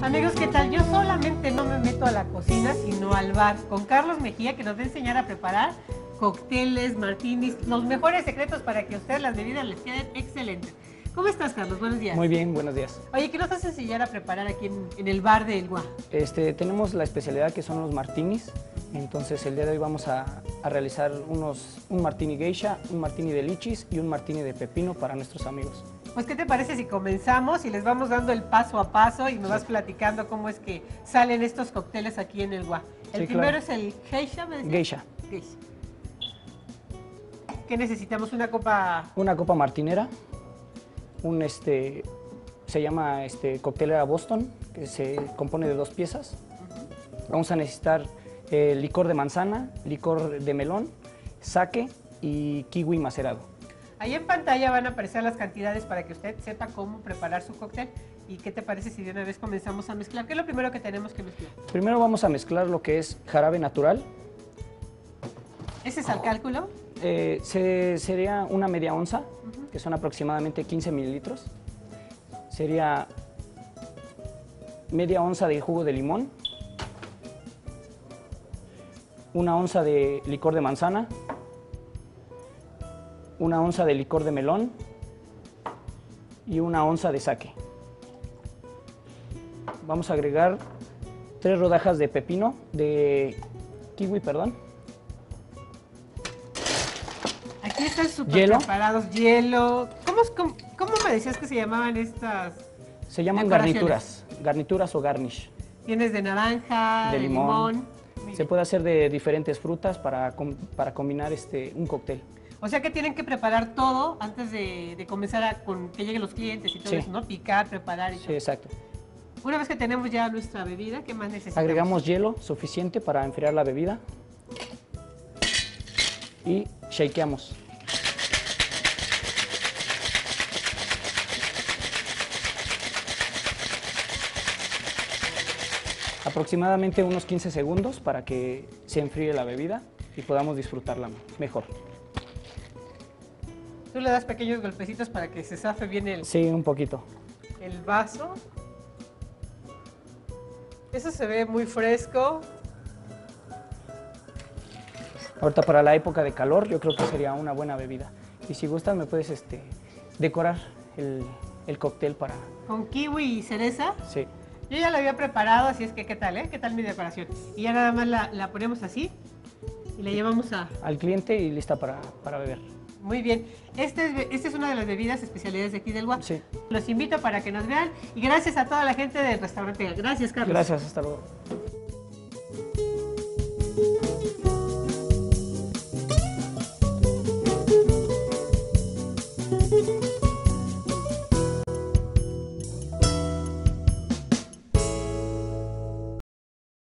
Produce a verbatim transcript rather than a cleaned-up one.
Amigos, ¿qué tal? Yo solamente no me meto a la cocina, sino al bar, con Carlos Mejía, que nos va a enseñar a preparar cócteles, martinis, los mejores secretos para que a ustedes las bebidas les queden excelentes. ¿Cómo estás, Carlos? Buenos días. Muy bien, buenos días. Oye, ¿qué nos vas a enseñar a preparar aquí en, en el bar de El Gua? Este, tenemos la especialidad que son los martinis. Entonces el día de hoy vamos a, a realizar unos, un martini geisha, un martini de lichis y un martini de pepino para nuestros amigos. Pues, ¿qué te parece si comenzamos y les vamos dando el paso a paso y nos sí. vas platicando cómo es que salen estos cócteles aquí en El Gua? El sí, primero claro. es el geisha, ¿me decías? Geisha. Geisha. ¿Qué necesitamos? ¿Una copa? Una copa martinera, un este, se llama este, coctelera Boston, que se compone de dos piezas. Uh-huh. Vamos a necesitar eh, licor de manzana, licor de melón, sake y kiwi macerado. Ahí en pantalla van a aparecer las cantidades para que usted sepa cómo preparar su cóctel. ¿Y qué te parece si de una vez comenzamos a mezclar? ¿Qué es lo primero que tenemos que mezclar? Primero vamos a mezclar lo que es jarabe natural. ¿Ese es al cálculo? Eh, se, sería una media onza, uh-huh. que son aproximadamente quince mililitros. Sería media onza de jugo de limón, una onza de licor de manzana, una onza de licor de melón y una onza de sake. Vamos a agregar tres rodajas de pepino, de kiwi, perdón. Aquí están súper preparados. Hielo. ¿Cómo, cómo, ¿Cómo me decías que se llamaban estas? Se llaman garnituras, garnituras o garnish. Tienes de naranja, de, de limón. limón. Se puede hacer de diferentes frutas para, para combinar este, un cóctel. O sea que tienen que preparar todo antes de, de comenzar a con, que lleguen los clientes y todo sí. eso, ¿no? Picar, preparar y sí, todo. exacto. Una vez que tenemos ya nuestra bebida, ¿qué más necesitamos? Agregamos hielo suficiente para enfriar la bebida y shakeamos. Aproximadamente unos quince segundos para que se enfríe la bebida y podamos disfrutarla mejor. ¿Tú le das pequeños golpecitos para que se zafe bien el... Sí, un poquito. El vaso? Eso se ve muy fresco. Ahorita para la época de calor yo creo que sería una buena bebida. Y si gustas me puedes este, decorar el, el cóctel para... ¿Con kiwi y cereza? Sí. Yo ya lo había preparado, así es que ¿qué tal, eh? ¿Qué tal mi decoración? Y ya nada más la, la ponemos así y la llevamos a... al cliente y lista para, para beber. Muy bien. Esta es, esta es una de las bebidas especialidades de aquí del Gua. Sí. Los invito para que nos vean y gracias a toda la gente del restaurante. Gracias, Carlos. Gracias, hasta luego.